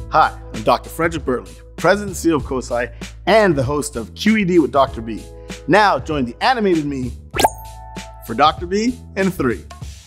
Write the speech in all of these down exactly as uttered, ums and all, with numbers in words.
Hi, I'm Doctor Frederick Bertley, President and C E O of COSI and the host of Q E D with Doctor B. Now join the animated me for Doctor B in three.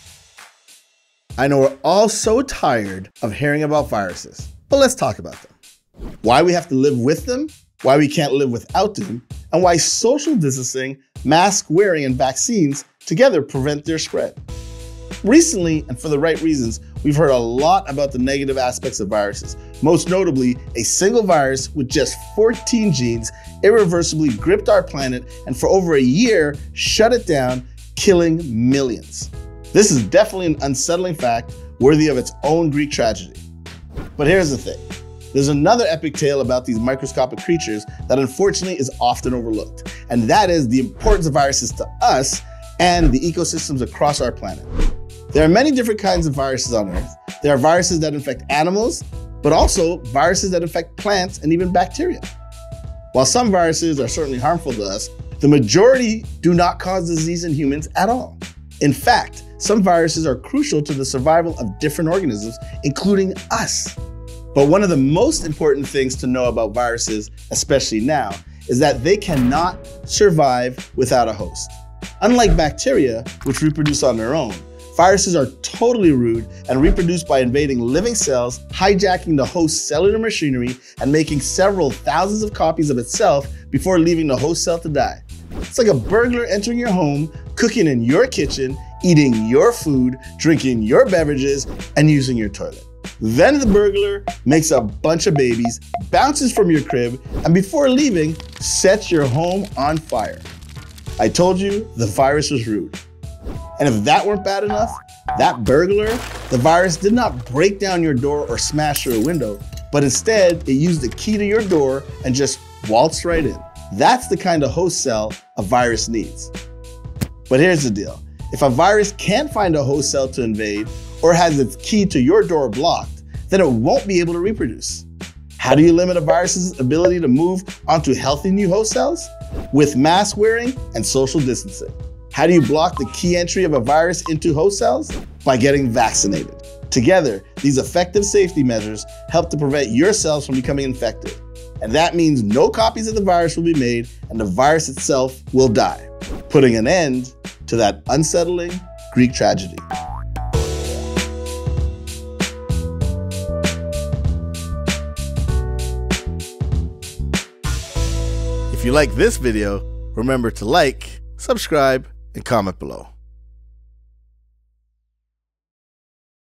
I know we're all so tired of hearing about viruses, but let's talk about them. Why we have to live with them, why we can't live without them, and why social distancing, mask wearing, and vaccines together prevent their spread. Recently, and for the right reasons, we've heard a lot about the negative aspects of viruses, most notably a single virus with just fourteen genes irreversibly gripped our planet and for over a year shut it down, killing millions. This is definitely an unsettling fact worthy of its own Greek tragedy. But here's the thing. There's another epic tale about these microscopic creatures that unfortunately is often overlooked, and that is the importance of viruses to us and the ecosystems across our planet. There are many different kinds of viruses on Earth. There are viruses that infect animals, but also viruses that infect plants and even bacteria. While some viruses are certainly harmful to us, the majority do not cause disease in humans at all. In fact, some viruses are crucial to the survival of different organisms, including us. But one of the most important things to know about viruses, especially now, is that they cannot survive without a host. Unlike bacteria, which reproduce on their own, viruses are totally rude and reproduce by invading living cells, hijacking the host's cellular machinery, and making several thousands of copies of itself before leaving the host cell to die. It's like a burglar entering your home, cooking in your kitchen, eating your food, drinking your beverages, and using your toilet. Then the burglar makes a bunch of babies, bounces from your crib, and before leaving, sets your home on fire. I told you the virus was rude. And if that weren't bad enough, that burglar, the virus did not break down your door or smash through a window, but instead it used the key to your door and just waltzed right in. That's the kind of host cell a virus needs. But here's the deal. If a virus can't find a host cell to invade or has its key to your door blocked, then it won't be able to reproduce. How do you limit a virus's ability to move onto healthy new host cells? With mask wearing and social distancing. How do you block the key entry of a virus into host cells? By getting vaccinated. Together, these effective safety measures help to prevent your cells from becoming infected. And that means no copies of the virus will be made and the virus itself will die, putting an end to that unsettling Greek tragedy. If you like this video, remember to like, subscribe, and comment below.